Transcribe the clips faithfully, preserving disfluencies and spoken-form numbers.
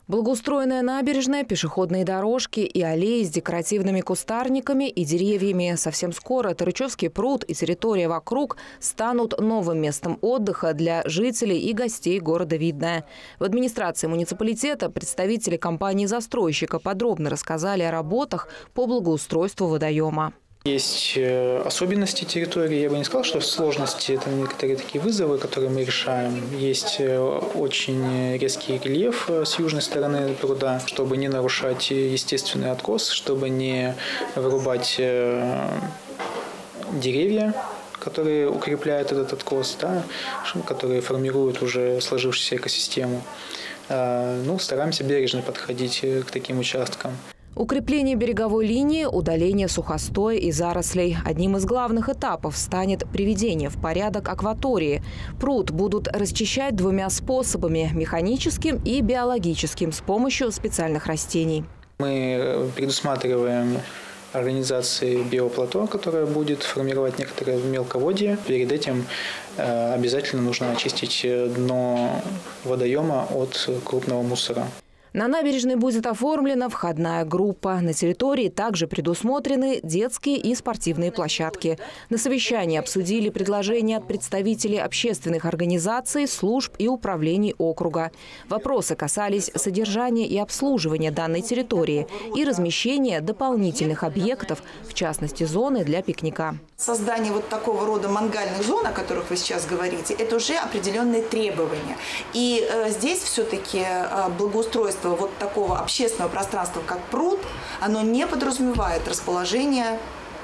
Благоустроенная набережная, пешеходные дорожки и аллеи с декоративными кустарниками и деревьями. Совсем скоро Тарычевский пруд и территория вокруг станут новым местом отдыха для жителей и гостей города Видное. В администрации муниципалитета представители компании-застройщика подробно рассказали о работах по благоустройству водоема. Есть особенности территории. Я бы не сказал, что сложности – это некоторые такие вызовы, которые мы решаем. Есть очень резкий рельеф с южной стороны пруда, чтобы не нарушать естественный откос, чтобы не вырубать деревья, которые укрепляют этот откос, да, которые формируют уже сложившуюся экосистему. Ну, стараемся бережно подходить к таким участкам. Укрепление береговой линии, удаление сухостоя и зарослей. Одним из главных этапов станет приведение в порядок акватории. Пруд будут расчищать двумя способами – механическим и биологическим с помощью специальных растений. Мы предусматриваем организации биоплато, которая будет формировать некоторое мелководье. Перед этим обязательно нужно очистить дно водоема от крупного мусора. На набережной будет оформлена входная группа. На территории также предусмотрены детские и спортивные площадки. На совещании обсудили предложения от представителей общественных организаций, служб и управлений округа. Вопросы касались содержания и обслуживания данной территории и размещения дополнительных объектов, в частности зоны для пикника. Создание вот такого рода мангальных зон, о которых вы сейчас говорите, это уже определенные требования. И э, здесь все-таки э, благоустройство вот такого общественного пространства, как пруд, оно не подразумевает расположение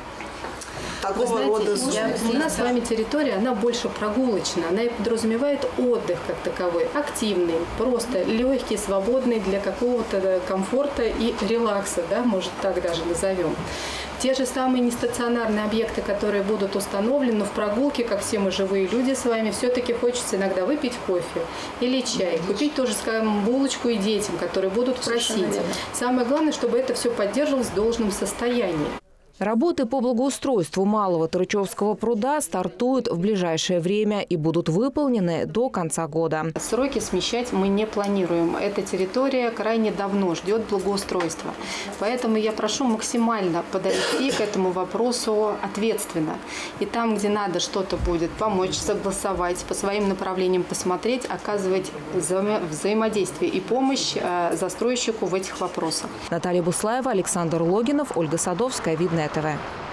такого знаете, рода зон. Я, у нас с вами территория, она больше прогулочная, она и подразумевает отдых как таковой, активный, просто легкий, свободный для какого-то комфорта и релакса, да, может так даже назовем. Те же самые нестационарные объекты, которые будут установлены в прогулке, как все мы живые люди с вами, все-таки хочется иногда выпить кофе или чай, купить тоже, скажем, булочку и детям, которые будут просить. Самое главное, чтобы это все поддерживалось в должном состоянии. Работы по благоустройству малого Тарычевского пруда стартуют в ближайшее время и будут выполнены до конца года. Сроки смещать мы не планируем. Эта территория крайне давно ждет благоустройства. Поэтому я прошу максимально подойти к этому вопросу ответственно. И там, где надо что-то будет помочь, согласовать, по своим направлениям посмотреть, оказывать вза взаимодействие и помощь застройщику в этих вопросах. Наталья Буслаева, Александр Логинов, Ольга Садовская, Видное ТВ.